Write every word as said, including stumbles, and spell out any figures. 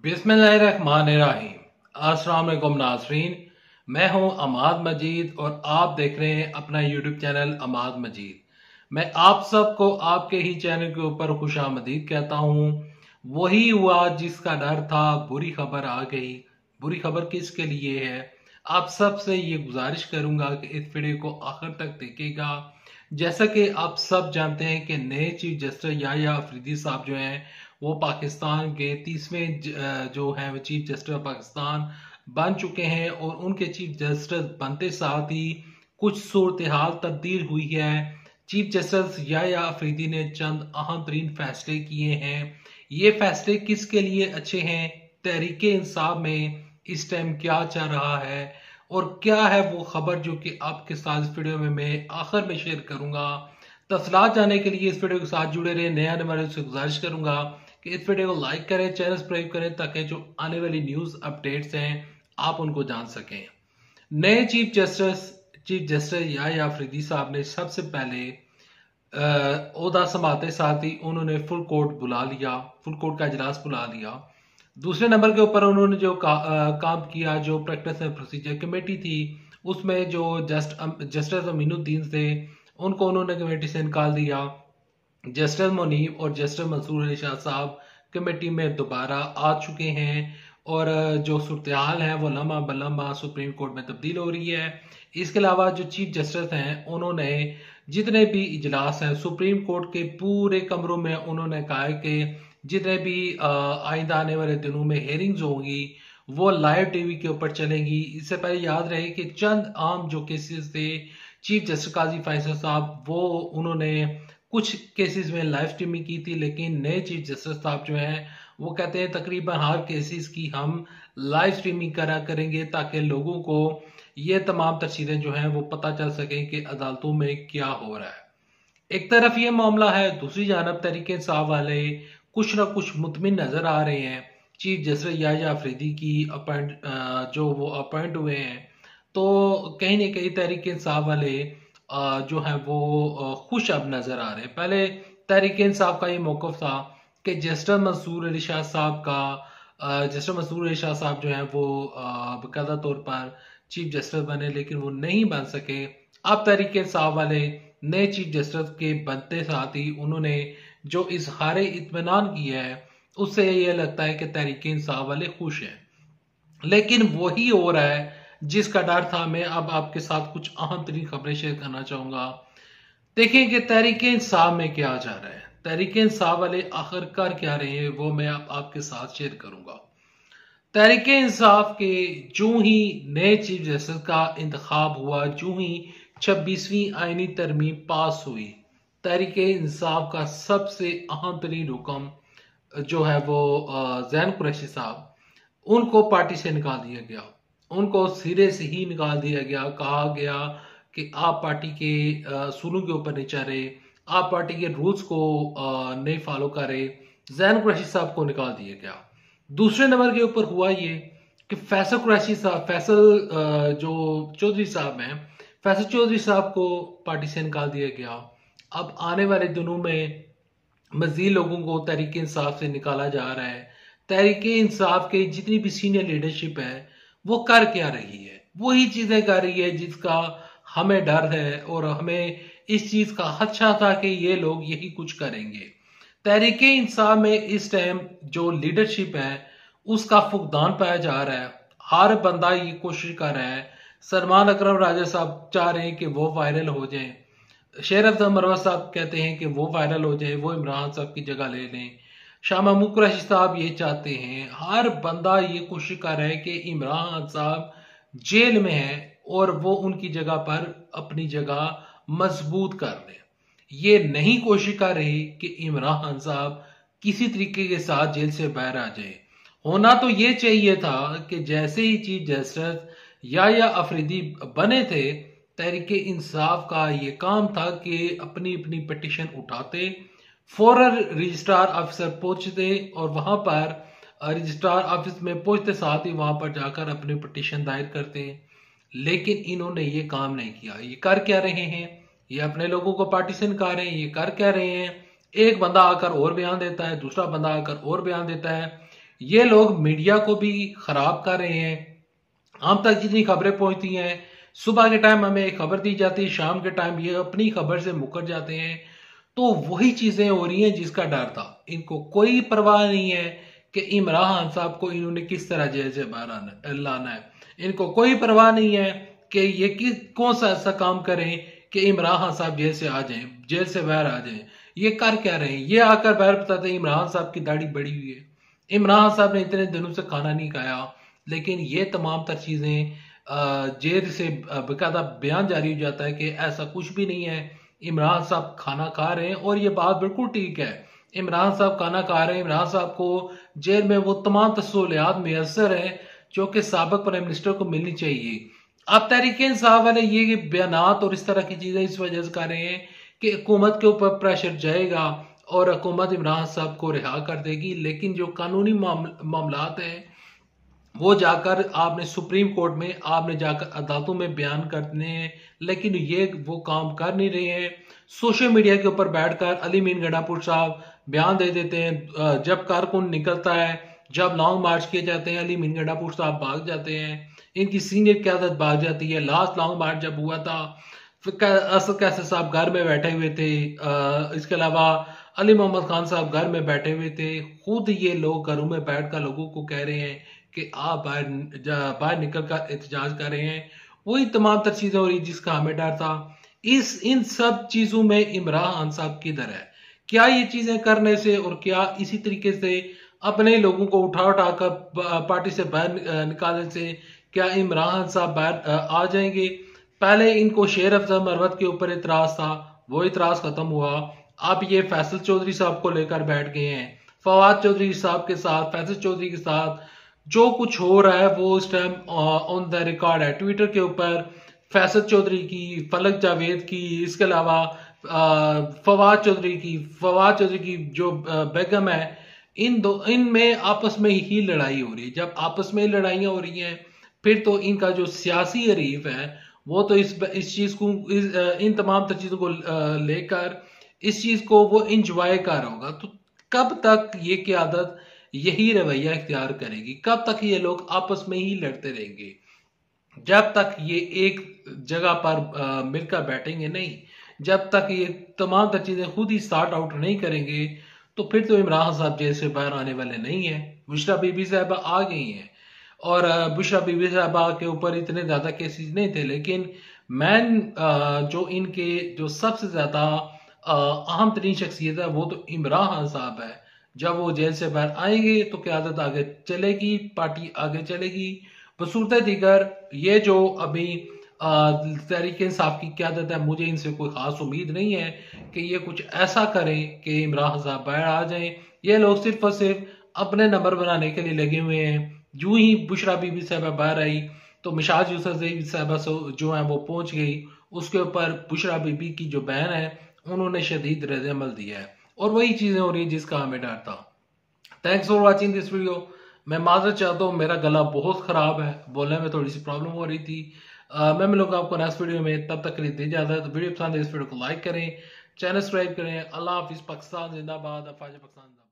बिस्मिल्लाहिर्रहमानिर्रहीम। अस्सलाम वालेकुम नाज़रीन, मैं हूं अमाद मजीद और आप देख रहे हैं अपना यूट्यूब चैनल अमाद मजीद। मैं आप सबको आपके ही चैनल के ऊपर खुशामदीद कहता हूं। वही हुआ जिसका डर था, बुरी खबर आ गई। बुरी खबर किसके लिए है? आप सबसे ये गुजारिश करूंगा कि इस वीडियो को आखिर तक देखिएगा। जैसा कि आप सब जानते हैं कि नए चीफ जस्टिस याह्या अफरीदी साहब जो हैं वो पाकिस्तान के तीसवें जो हैं वो चीफ जस्टिस ऑफ पाकिस्तान बन चुके हैं और उनके चीफ जस्टिस बनते साथ ही कुछ सूरत हाल तब्दील हुई है। चीफ जस्टिस याह्या अफरीदी ने चंद अहम तरीन फैसले किए हैं। ये फैसले किसके लिए अच्छे हैं? तहरीके इंसाफ में इस टाइम क्या चल रहा है और क्या है वो खबर जो कि आपके साथ इस वीडियो में मैं आखिर में शेयर करूंगा। तफसीलात जानने के लिए इस वीडियो के साथ जुड़े रहे। नया नंबर से गुजारिश करूंगा कि इस वीडियो को लाइक करें, चैनल सब्सक्राइब करें ताकि जो आने वाली न्यूज अपडेट्स हैं आप उनको जान सकें। नए chief justice chief justice Yahya Afridi साहब ने सबसे पहले ओहदा संभालते साथ ही उन्होंने फुल कोर्ट बुला लिया, फुल कोर्ट का इजलास बुला लिया। दूसरे नंबर के ऊपर उन्होंने जो का, आ, काम किया, जो प्रैक्टिस एंड प्रोसीजर कमेटी थी उसमें जो जस्ट जस्टिस अमीनुद्दीन थे उनको उन्होंने कमेटी से निकाल दिया। जस्टिस मुनीब और जस्टिस मंसूर अली शाह साहब कमेटी में दोबारा आ चुके हैं और जो सूरत हाल है वो लम्हा बलम्हा सुप्रीम कोर्ट में तब्दील हो रही है। इसके अलावा जो चीफ जस्टिस हैं उन्होंने जितने भी इजलास हैं सुप्रीम कोर्ट के पूरे कमरों में उन्होंने कहा कि जितने भी आइंदा आने वाले दिनों में हेयरिंग्स होंगी वो लाइव टीवी के ऊपर चलेंगी। इससे पहले याद रहे कि चंद आम जो केसेस थे चीफ जस्टिस काजी फैसल साहब वो उन्होंने कुछ केसेस में लाइव स्ट्रीमिंग की थी, लेकिन नए चीफ जस्टिस साहब जो हैं वो कहते हैं तकरीबन हर केसेस की हम लाइव स्ट्रीमिंग करा करेंगे ताकि लोगों को ये तमाम तफसीलें जो हैं वो पता चल सके कि अदालतों में क्या हो रहा है। एक तरफ ये मामला है, दूसरी जानब तहरीक इंसाफ वाले कुछ ना कुछ मुतमिन नजर आ रहे हैं। चीफ जस्टिस याह्या अफरीदी की अपॉइंट जो वो अपॉइंट हुए हैं तो कहीं ना कहीं तहरीक इंसाफ वाले जो है वो खुश अब नजर आ रहे हैं। पहले तहरीक इंसाफ का ये मौकफ था कि जस्टिस मंसूर अली शाह साहब का जस्टिस मंसूर अली शाह साहब जो है वो बाकायदा तौर पर चीफ जस्टिस बने, लेकिन वो नहीं बन सके। अब तहरीक इंसाफ वाले नए चीफ जस्टिस के बनते साथ ही उन्होंने जो इजहार इत्मीनान किया है उससे ये लगता है कि तहरीक इंसाफ वाले खुश हैं। लेकिन वही हो रहा है जिसका डर था। मैं अब आपके साथ कुछ अहम तरीन खबरें शेयर करना चाहूंगा। देखें कि तहरीक इंसाफ में क्या जा रहा है, तहरीक इंसाफ वाले आखिर कर क्या रहे हैं वो मैं अब आपके साथ शेयर करूंगा। तहरीक इंसाफ के जो ही नए चीफ जस्टिस का इंतखाब हुआ, जो ही छब्बीसवीं आईनी तरमीम पास हुई, तहरीक इंसाफ का सबसे अहम तरीन हुक्म जो है वो जैन कुरैशी साहब, उनको पार्टी से निकाल दिया गया। उनको सिरे से ही निकाल दिया गया। कहा गया कि आप पार्टी के सूलों के ऊपर नहीं चल रहे, आप पार्टी के रूल्स को नहीं फॉलो कर रहे। जैन कुरैशी साहब को निकाल दिया गया। दूसरे नंबर के ऊपर हुआ ये कि फैसल कुरैशी साहब, फैसल जो चौधरी साहब हैं, फैसल चौधरी साहब को पार्टी से निकाल दिया गया। अब आने वाले दिनों में मजीद लोगों को तहरीक इंसाफ से निकाला जा रहा है। तहरीक इंसाफ के जितनी भी सीनियर लीडरशिप है वो कर क्या रही है? वही चीजें कर रही है जिसका हमें डर है और हमें इस चीज का खदशा था कि ये लोग यही कुछ करेंगे। तहरीक इंसाफ में इस टाइम जो लीडरशिप है उसका फुकदान पाया जा रहा है। हर बंदा ये कोशिश कर रहा है। सलमान अकरम राजा साहब चाह रहे हैं कि वो वायरल हो जाए। शेर अफजल मरवत साहब कहते हैं कि वो वायरल हो जाए, वो इमरान साहब की जगह ले लें। शाह महमूद कुरैशी साहब ये चाहते हैं। हर बंदा ये कोशिश कर रहा है कि इमरान साहब जेल में है और वो उनकी जगह पर अपनी जगह मजबूत कर ले। ये नहीं कोशिश कर रहे कि इमरान साहब किसी तरीके के साथ जेल से बाहर आ जाए। होना तो ये चाहिए था कि जैसे ही चीफ जस्टिस याह्या अफरीदी बने थे, तहरीक इंसाफ का ये काम था कि अपनी अपनी पिटीशन उठाते, फौरन रजिस्ट्रार ऑफिसर पहुंचते और वहां पर रजिस्ट्रार ऑफिस में पहुंचते साथ ही वहां पर जाकर अपनी पिटीशन दायर करते। लेकिन इन्होंने ये काम नहीं किया। ये कर क्या रहे हैं? ये अपने लोगों को पार्टी से निकाल रहे हैं। ये कर क्या रहे हैं? एक बंदा आकर और बयान देता है, दूसरा बंदा आकर और बयान देता है। ये लोग मीडिया को भी खराब कर रहे हैं। हम तक जितनी खबरें पहुंचती हैं, सुबह के टाइम हमें एक खबर दी जाती है, शाम के टाइम ये अपनी खबर से मुकर जाते हैं। तो वही चीजें हो रही हैं जिसका डर था। इनको कोई परवाह नहीं है कि इमरान खान साहब को इन्होंने किस तरह जेल से बाहर आना लाना है। इनको कोई परवाह नहीं है कि ये किस कौन सा ऐसा काम करें कि इमरान खान साहब जेल से आ जाएं, जेल से बाहर आ जाएं। ये कर क्या रहे हैं? ये आकर बाहर बताते हैं इमरान साहब की दाढ़ी बड़ी हुई है, इमरान साहब ने इतने दिनों से खाना नहीं खाया। लेकिन ये तमाम तर चीजें जेल से बेकायदा बयान जारी हो जाता है कि ऐसा कुछ भी नहीं है, इमरान साहब खाना खा रहे हैं। और ये बात बिल्कुल ठीक है, इमरान साहब खाना खा रहे हैं। इमरान साहब को जेल में वो तमाम तसहूलियात मैसर है जो कि साबिक प्राइम मिनिस्टर को मिलनी चाहिए। अब तहरीक इंसाफ वाले ये बयानात और इस तरह की चीजें इस वजह से कर रहे हैं कि हुकूमत के ऊपर प्रेशर जाएगा और हुकूमत इमरान साहब को रिहा कर देगी। लेकिन जो कानूनी मामलात हैं वो जाकर आपने सुप्रीम कोर्ट में आपने जाकर अदालतों में बयान करने हैं, लेकिन ये वो काम कर नहीं रहे हैं। सोशल मीडिया के ऊपर बैठकर अली मीन गंडापुर साहब बयान दे देते हैं। जब कारकुन निकलता है, जब लॉन्ग मार्च किए जाते हैं, अली मीन गंडापुर साहब भाग जाते हैं, इनकी सीनियर क्यादत भाग जाती है। लास्ट लॉन्ग मार्च जब हुआ था, असद कैसर साहब घर में बैठे हुए थे, इसके अलावा अली मोहम्मद खान साहब घर में बैठे हुए थे। खुद ये लोग घरों में बैठकर लोगों को कह रहे हैं कि आप बाहर बाहर निकल कर एहतजाज कर रहे हैं। वही तमाम तर चीजें हो रही जिसका हमें डर था। इस इन सब चीजों में इमरान खान साहब किधर है? क्या ये चीजें करने से और क्या इसी तरीके से अपने लोगों को उठा उठा कर पार्टी से बाहर निकालने से क्या इमरान खान साहब बाहर आ जाएंगे? पहले इनको शेर अफजल मरवत के ऊपर इतराज था, वो इतराज खत्म हुआ। अब ये फैसल चौधरी साहब को लेकर बैठ गए हैं। फवाद चौधरी साहब के साथ, फैसल चौधरी के साथ जो कुछ हो रहा है वो इस टाइम ऑन द रिकॉर्ड है। ट्विटर के ऊपर फैसल चौधरी की, फलक जावेद की, इसके अलावा फवाद चौधरी की फवाद चौधरी की जो बेगम है, इन दो इनमें आपस में ही लड़ाई हो रही है। जब आपस में लड़ाइयां हो रही हैं फिर तो इनका जो सियासी हरीफ है वो तो इस इस चीज को इस, इन तमाम तर चीजों को लेकर इस चीज को वो इंजॉय कर रहा होगा। तो कब तक ये क़यादत यही रवैया इख्तियार करेगी? कब तक ये लोग आपस में ही लड़ते रहेंगे? जब तक ये एक जगह पर मिलकर बैठेंगे नहीं, जब तक ये तमाम तर चीजें खुद ही स्टार्ट आउट नहीं करेंगे, तो फिर तो इमरान साहब जेल से बाहर आने वाले नहीं है। बुशरा बीबी साहबा आ गई हैं और बुशरा बीबी साहबा के ऊपर इतने ज्यादा केसेस नहीं थे, लेकिन मैन जो इनके जो सबसे ज्यादा अहम तरीन शख्सियत है वो तो इमरान खान साहब है। जब वो जेल से बाहर आएंगे तो क़यादत आगे चलेगी, पार्टी आगे चलेगी। बसूरत दीगर ये जो अभी तहरीक इंसाफ की क़यादत है, मुझे इनसे कोई खास उम्मीद नहीं है कि ये कुछ ऐसा करें कि इमरान साहब बाहर आ जाएं। ये लोग सिर्फ और सिर्फ अपने नंबर बनाने के लिए लगे हुए हैं। यूं ही बुशरा बीबी साहबा बाहर आई तो मिशाज यूसुफ साहबा जो है वो पहुंच गई। उसके ऊपर बुशरा बीबी की जो बहन है उन्होंने शदीद रद्द अमल दिया है और वही चीजें हो रही है जिसका हमें डर था। Thanks for watching this video. मैं माजरत चाहता हूँ, मेरा गला बहुत खराब है, बोलने में थोड़ी सी प्रॉब्लम हो रही थी। आ, मैं मिलूंगा आपको नेक्स्ट वीडियो में, तब तक के लिए दी इजाजत। वीडियो पसंद है इस वीडियो को लाइक करें, चैनल सब्सक्राइब करें। अल्लाह हाफिज। पाकिस्तान जिंदाबाद। अफवाज पाकिस्तान।